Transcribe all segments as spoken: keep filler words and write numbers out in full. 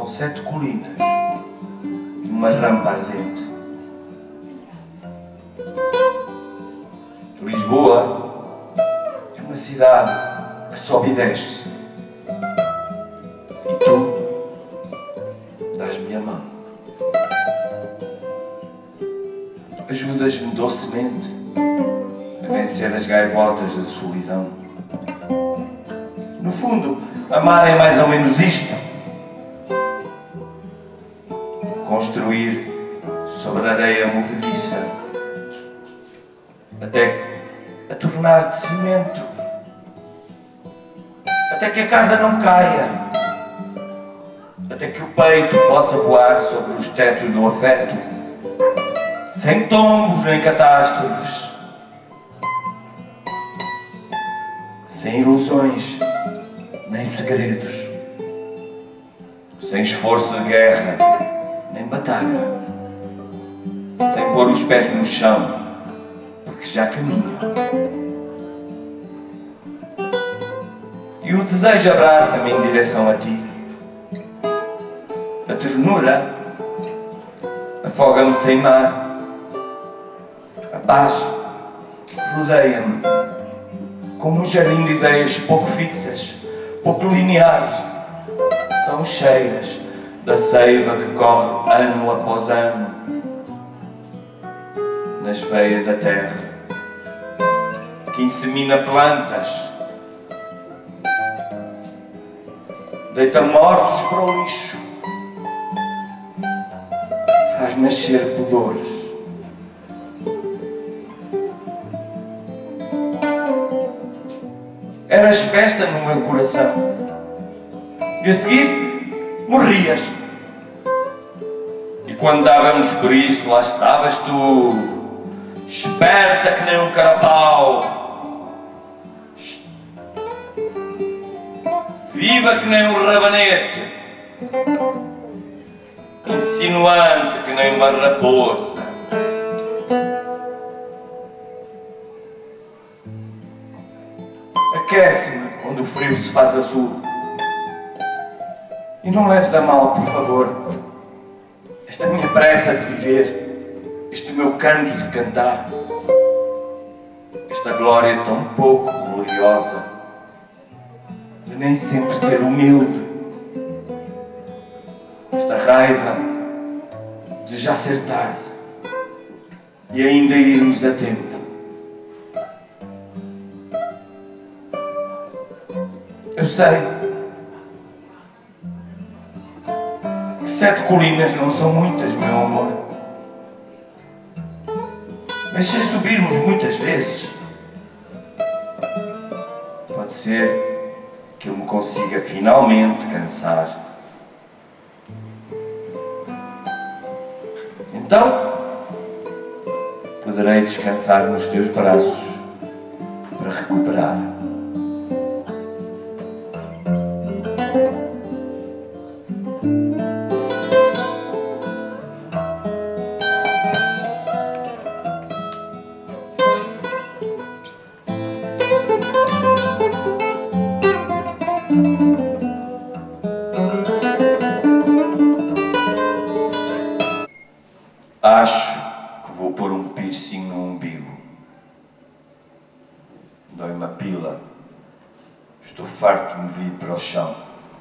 São sete colinas e uma rampa ardente. Lisboa é uma cidade que sobe e desce. E tu dás-me a mão. Ajudas-me docemente a vencer as gaivotas da solidão. No fundo, amar é mais ou menos isto. Construir sobre areia movediça, até a tornar de cimento, até que a casa não caia, até que o peito possa voar sobre os tetos do afeto, sem tombos nem catástrofes, sem ilusões nem segredos, sem esforço de guerra nem batalha, sem pôr os pés no chão, porque já caminham. E o desejo abraça-me em direção a ti. A ternura afoga-me sem mar. A paz rodeia-me como um jardim de ideias pouco fixas, pouco lineares, tão cheias da seiva que corre ano após ano nas veias da terra, que insemina plantas, deita mortos para o lixo, faz nascer pudores. Eras festa no meu coração e a seguir morrias. E quando dávamos por isso, lá estavas tu, esperta que nem um carapau, viva que nem um rabanete, insinuante que nem uma raposa. Aquece-me quando o frio se faz azul. E não leves a mal, por favor, esta minha pressa de viver, este meu canto de cantar, esta glória tão pouco gloriosa de nem sempre ser humilde, esta raiva de já ser tarde e ainda irmos a tempo. Eu sei que sete colinas não são muitas, meu amor, mas se subirmos muitas vezes, pode ser que eu me consiga finalmente cansar. Então, poderei descansar nos teus braços para recuperar. Acho que vou pôr um piercing no umbigo. Dói-me a pila. Estou farto de me vir para o chão.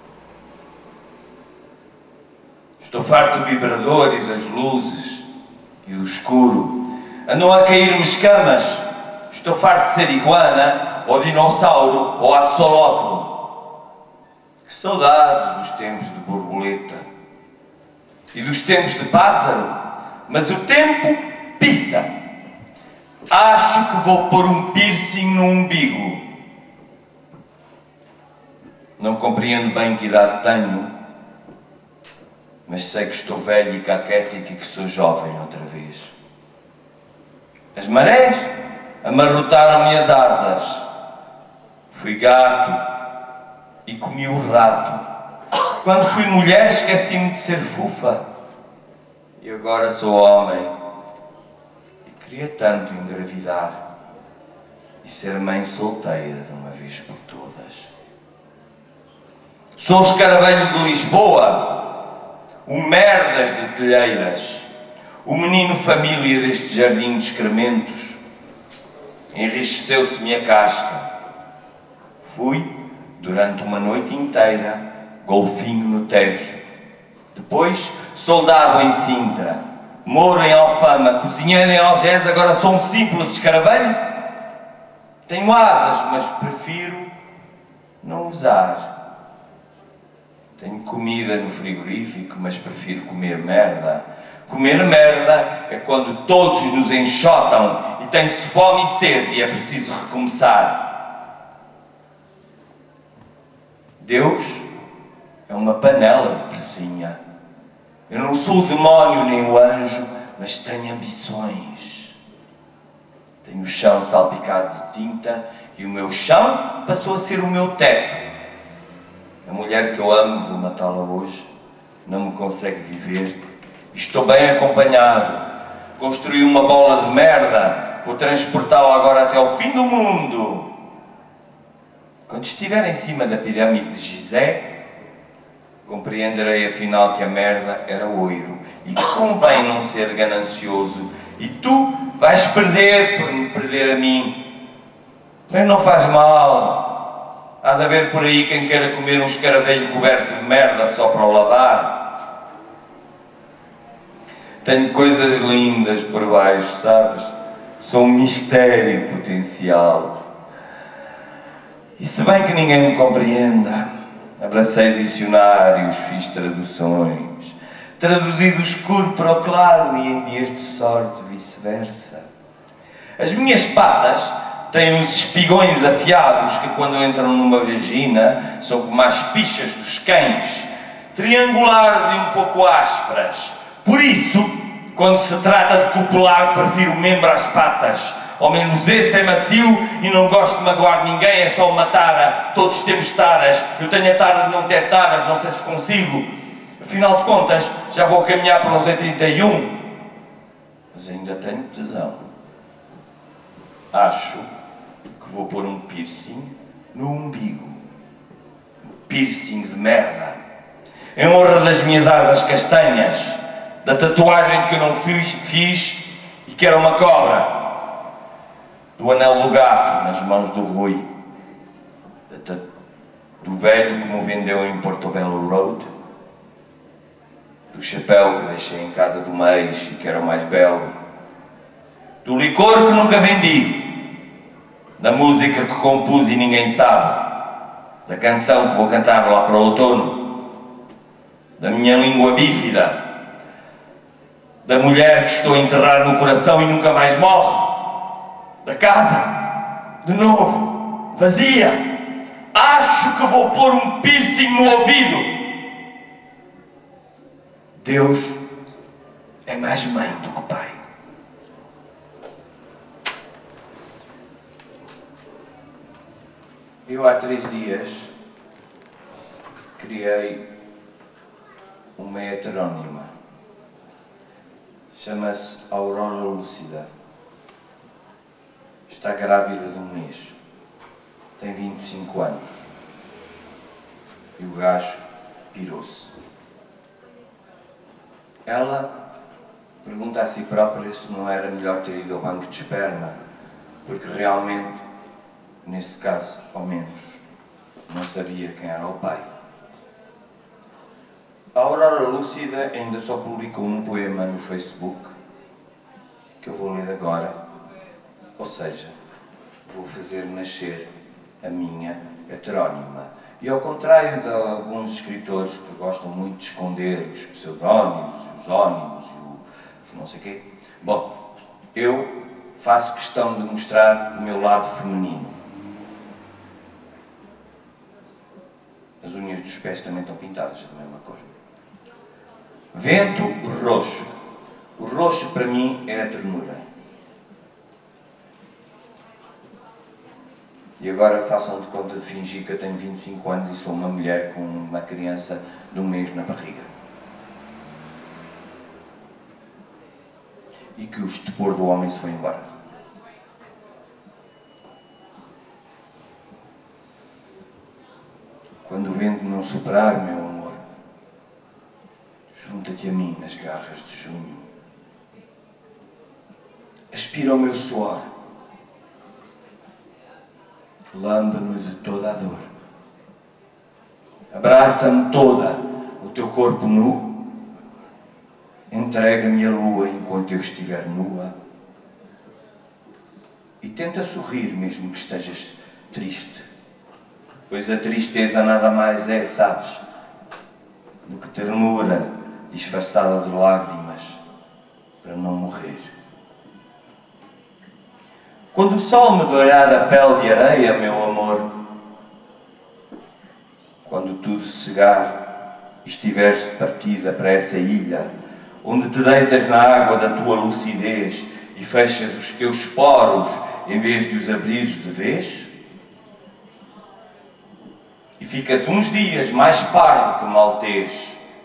Estou farto de vibradores, das luzes e do escuro. Andam a cair-me escamas. Estou farto de ser iguana, ou dinossauro, ou axolotl. Que saudades dos tempos de borboleta e dos tempos de pássaro. Mas o tempo pisa. Acho que vou pôr um piercing no umbigo. Não compreendo bem que idade tenho, mas sei que estou velho e caquético e que sou jovem outra vez. As marés amarrotaram-me as asas. Fui gato e comi o rato. Quando fui mulher esqueci-me de ser fufa. E agora sou homem e queria tanto engravidar e ser mãe solteira de uma vez por todas. Sou o escaravelho de Lisboa o merdas de telheiras, o menino família deste jardim de excrementos. Enriqueceu-se-me a casca. Fui, durante uma noite inteira, golfinho no Tejo. Depois, soldado em Sintra, mouro em Alfama, cozinheiro em Algés, agora sou um simples escaravelho? Tenho asas, mas prefiro não usar. Tenho comida no frigorífico, mas prefiro comer merda. Comer merda é quando todos nos enxotam e tem-se fome e sede e é preciso recomeçar. Deus é uma panela de pressinha. Eu não sou o demónio nem o anjo, mas tenho ambições. Tenho o chão salpicado de tinta e o meu chão passou a ser o meu teto. A mulher que eu amo, vou matá-la hoje, não me consegue viver. Estou bem acompanhado. Construí uma bola de merda. Vou transportá-la agora até ao fim do mundo. Quando estiver em cima da pirâmide de Gizé, compreenderei afinal que a merda era ouro e que convém não ser ganancioso. E tu vais perder por me perder a mim. Mas não faz mal. Há de haver por aí quem queira comer um escaravelho coberto de merda só para o lavar. Tenho coisas lindas por baixo, sabes? Sou um mistério potencial. E se bem que ninguém me compreenda, abracei dicionários, fiz traduções. Traduzi do escuro para o claro e em dias de sorte vice-versa. As minhas patas têm uns espigões afiados que, quando entram numa vagina, são como as pichas dos cães, triangulares e um pouco ásperas. Por isso, quando se trata de copular, prefiro o membro às patas. Ao menos esse é macio e não gosto de magoar ninguém, é só uma tara. Todos temos taras. Eu tenho a tara de não ter taras, não sei se consigo. Afinal de contas, já vou caminhar para os trinta e um. Mas ainda tenho tesão. Acho que vou pôr um piercing no umbigo. Um piercing de merda. Em honra das minhas asas castanhas, da tatuagem que eu não fiz, fiz e que era uma cobra, do anel do gato nas mãos do Rui, do velho que me vendeu em Portobello Road, do chapéu que deixei em casa do mês e que era o mais belo, do licor que nunca vendi, da música que compus e ninguém sabe, da canção que vou cantar lá para o outono, da minha língua bífida, da mulher que estou a enterrar no coração e nunca mais morre, da casa, de novo, vazia. Acho que vou pôr um piercing no ouvido. Deus é mais mãe do que pai. Eu há três dias criei uma heterónima. Chama-se Aurora Lúcida. Está grávida de um mês. Tem vinte e cinco anos. E o gajo pirou-se. Ela pergunta a si própria se não era melhor ter ido ao banco de esperma, porque realmente, nesse caso, ao menos, não sabia quem era o pai. A Aurora Lúcida ainda só publicou um poema no Facebook, que eu vou ler agora, ou seja, vou fazer nascer a minha heterónima. E ao contrário de alguns escritores que gostam muito de esconder os pseudónimos, os ónimos e os não sei quê, bom, eu faço questão de mostrar o meu lado feminino. As unhas dos pés também estão pintadas da mesma cor. Vento roxo. O roxo para mim é a ternura. E agora façam de conta de fingir que eu tenho vinte e cinco anos e sou uma mulher com uma criança de um mês na barriga. E que o estupor do homem se foi embora. Quando o vento não soprar, meu amor, junta-te a mim nas garras de junho. Aspira o meu suor, lambe-me de toda a dor. Abraça-me toda, o teu corpo nu. Entrega-me a lua enquanto eu estiver nua. E tenta sorrir mesmo que estejas triste, pois a tristeza nada mais é, sabes, do que ternura disfarçada de lágrimas para não morrer. Quando o sol me dourar a pele de areia, meu amor, quando tudo cegar e estiveres de partida para essa ilha, onde te deitas na água da tua lucidez e fechas os teus poros em vez de os abrires de vez, e ficas uns dias mais pardo que maltês,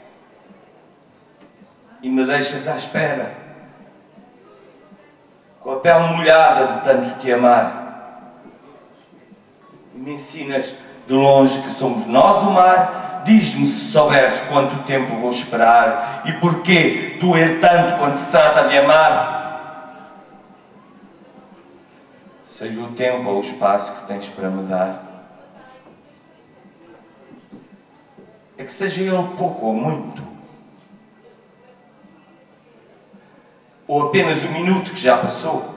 e me deixas à espera, com a pele molhada de tanto te amar, e me ensinas de longe que somos nós o mar. Diz-me se souberes quanto tempo vou esperar e porquê doer tanto quando se trata de amar. Seja o tempo ou o espaço que tens para me dar, é que seja ele pouco ou muito, ou apenas o minuto que já passou.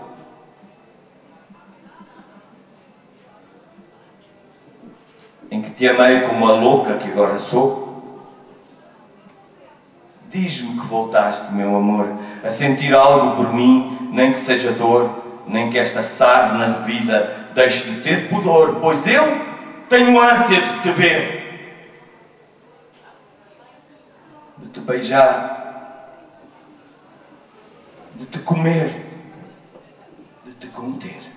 Em que te amei como a louca que agora sou. Diz-me que voltaste, meu amor, a sentir algo por mim, nem que seja dor, nem que esta sarna de vida deixe de ter pudor, pois eu tenho ânsia de te ver, de te beijar, de te comer, de te conter.